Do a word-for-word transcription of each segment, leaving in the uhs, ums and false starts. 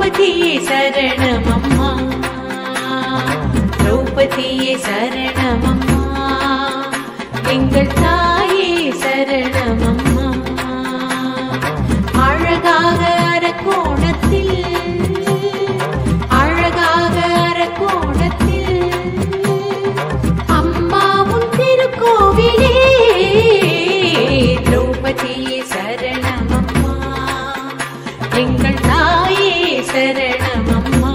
திரௌபதியே சரணமம்மா, திரௌபதியே சரணமம்மா, எங்கள் தாயே சரணமம்மா. அழகாக அரக்கோணத்தில், அழகாக அரக்கோணத்தில் அம்மாவும் திருக்கோவிலே, திரௌபதியே சரணமம்மா, எங்கள் தாயே சரணமம்மா,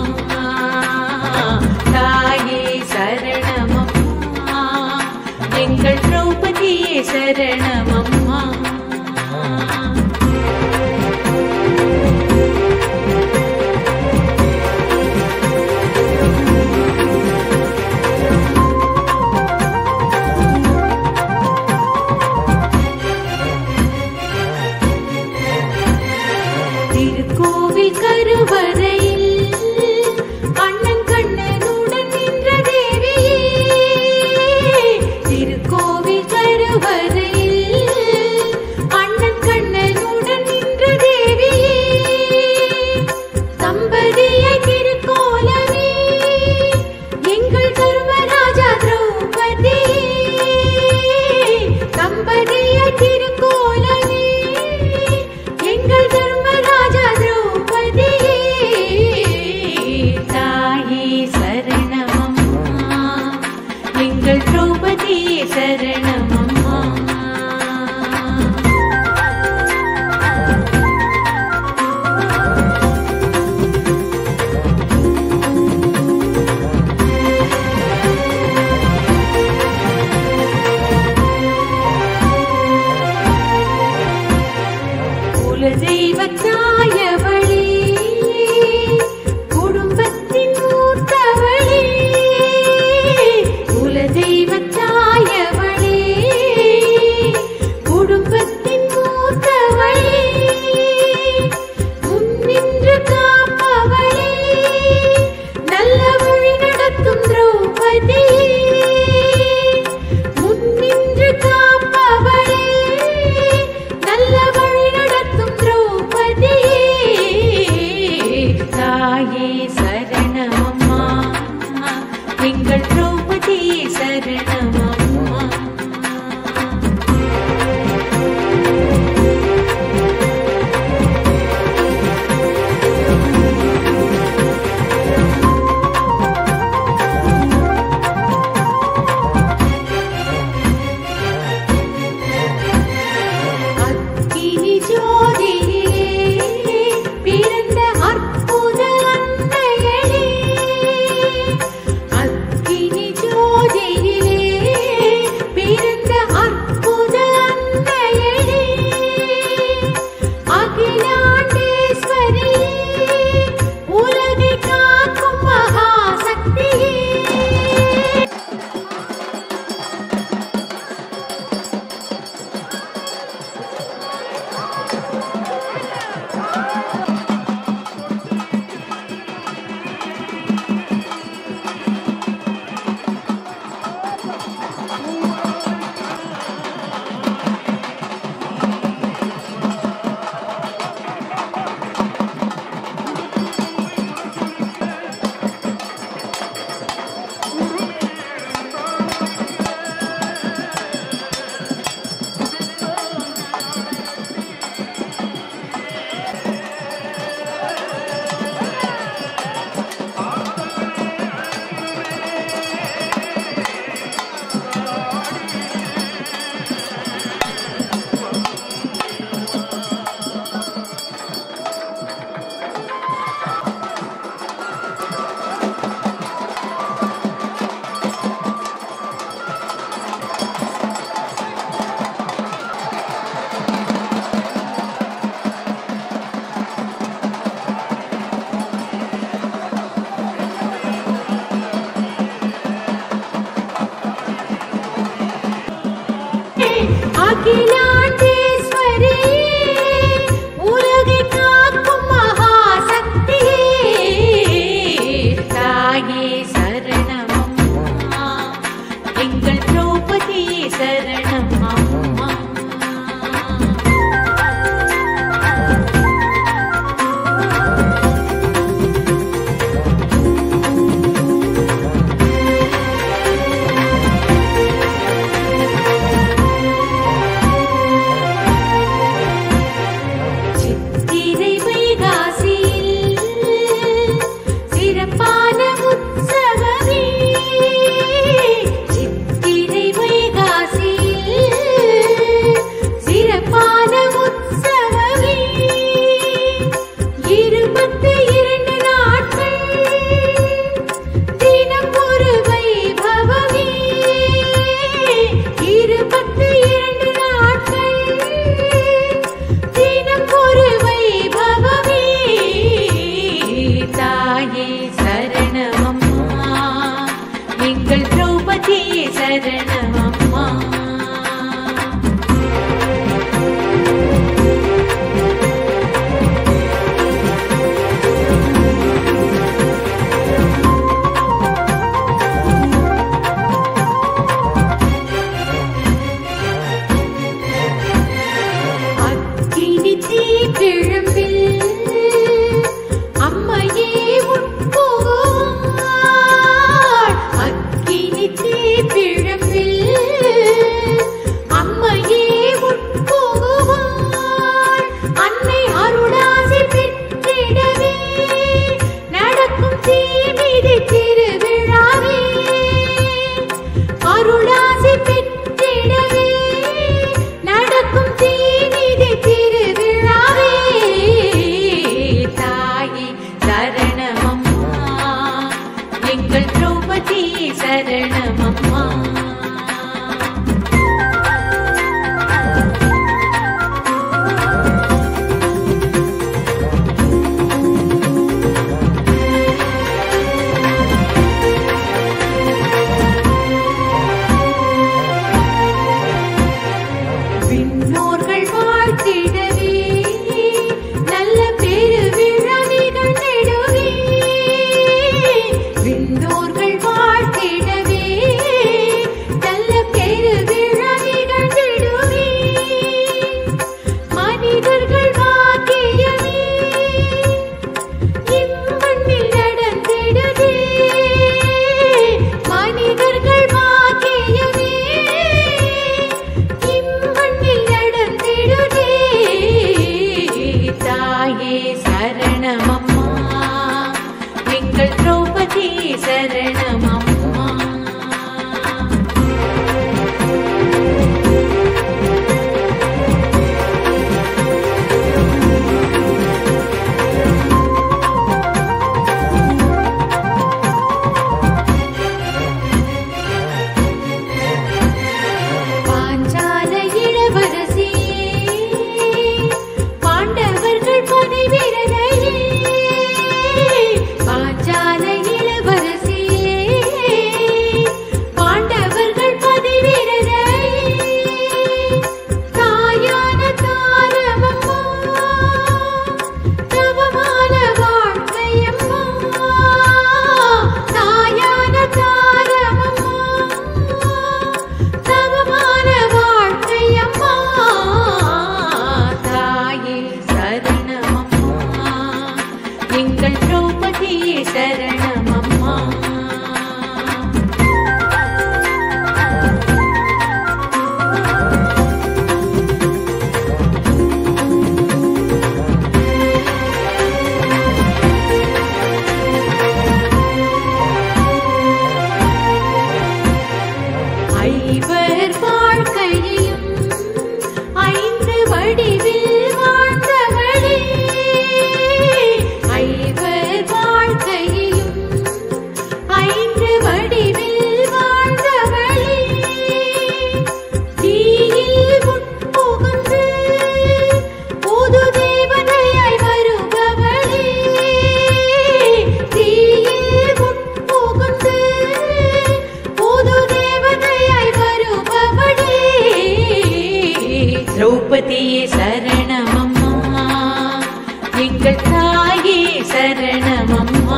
தாயே சரணமம்மா, எங்கள் திரௌபதியே சரணமம்மா. திருக்கோவில் கருவறையில் அண்ணன் கண்ணனுடன் நின்ற தேவியே, திருக்கோவில் கருவறையில் அண்ணன் கண்ணனுடன் நின்ற தேவியே, தம்பதியாய் திருக்கோலமே எங்கள் தர்மராஜா திரௌபதியே, தம்பதியாய் திருக்கோலமே எங்கள் தர்மராஜா திரௌபதியே, தாயே சரணமம்மா, எங்கள் திரௌபதியே சரணமம்மா. குலதெய்வத்தாயவளே, குடும்பத்தின் மூத்தவளே, குலதெய்வத்தாயவளே, குடும்பத்தின் மூத்தவளே, முன்னின்று காப்பவளே, நல்ல வழி நடத்தும் திரௌபதியே, முன்னின்று காப்பவளே, நல்ல வழி நடத்தும் திரௌபதியே, தாயே சரணமம்மா, எங்கள் திரௌபதியே சரணமம்மா. அக்கினி ஜோதியிலே பிறந்த அற்புத அன்னையளே, அக்கினி ஜோதியிலே பிறந்த அற்புத அன்னையளே, அகிலாண்டேஸ்வரியே, உலகை காக்கும் மகாசக்தியே. அகிலாண்டேஸ்வரியே, உலகை காக்கும் மகாசக்தியே, தாயே சரணமம்மா, எங்கள் திரௌபதியே சரணமம்மா. சரணமம்மா. விண்ணோர்கள் வாழ்த்திடவே நல்ல பெருவிழா நிகழ்ந்திடுவே. விண்ணோர்கள் வாழ்த்திடவே நல்ல பெருவிழா நிகழ்ந்திடுவே. மனிதர்கள் வாக்கியமே இம்மண்ணில் நடந்திடுவே. மனிதர்கள் வாக்கியமே தாயே சரணமம்மா, எங்கள் திரௌபதி சரணமம்மா. பாஞ்சால இளவரசியே, பாண்டவர்கள் பதிவிரதையே. பாஞ்சால இளவரசியே, பாண்டவர்கள் பதிவிரதையே. தாயான தாரமம்மா, தவமான வாழ்க்கையம்மா. தாயான தாரமம்மா, தவமான வாழ்க்கையம்மா. தாயே சரணமம்மா, எங்கள் திரௌபதி சரணமம்மா. ஐவர் வாழ்க்கையிலும் ஐந்து வடிவில் வாழ்ந்தவளே. ஐவர் வாழ்க்கையிலும் ஐந்து வடிவில் வாழ்ந்தவளே. தீயில் உட்புகுந்து புது தேவதையாய் வருபவளே. தீயில் உட்புகுந்து புது தேவதையாய் வருபவளே. திரௌபதியே சரணமம்மா, எங்கள் தாயே சரணமம்மா.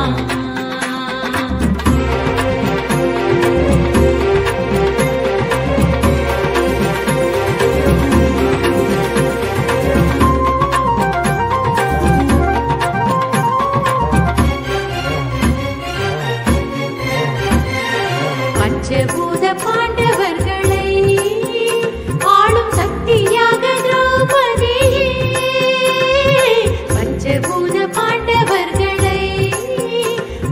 பஞ்சபூத பாண்டவர்களை ஆளும் சக்தியாக திரௌபதியே. பஞ்சபூத பாண்டவர்களை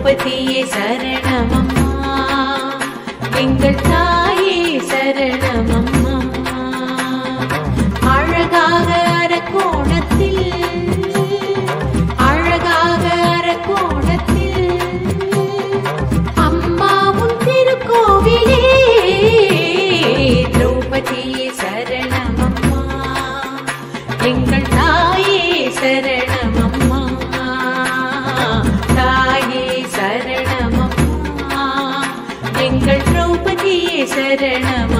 திரௌபதியே சரணமம்மா, எங்கள் தாயே சரணமம்மா. அழகாக அரக்கோணத்தில், அழகாக அரக்கோணத்தில் அம்மாவும் திருக்கோவிலே, திரௌபதியே சரணமம்மா, எங்கள் தாயே சரணமம்மா. தாயே சரணமம்மா, எங்கள் திரௌபதியே சரணம்.